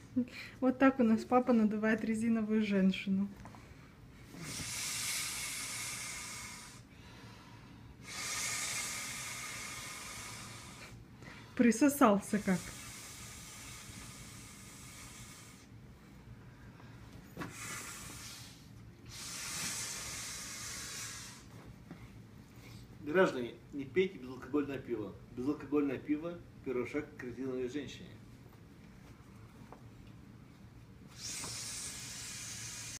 Вот так у нас папа надувает резиновую женщину. Присосался как. Граждане, не пейте безалкогольное пиво. Безалкогольное пиво – первый шаг к резиновой женщине.